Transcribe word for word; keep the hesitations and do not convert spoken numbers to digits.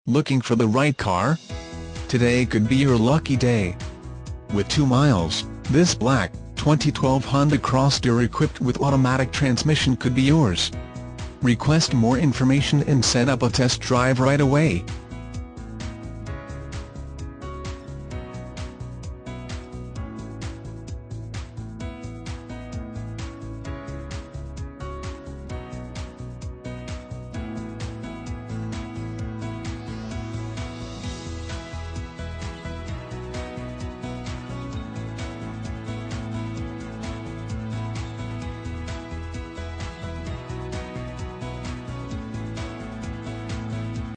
Looking for the right car? Today could be your lucky day. With two miles, this black, twenty twelve Honda Crosstour equipped with automatic transmission could be yours. Request more information and set up a test drive right away.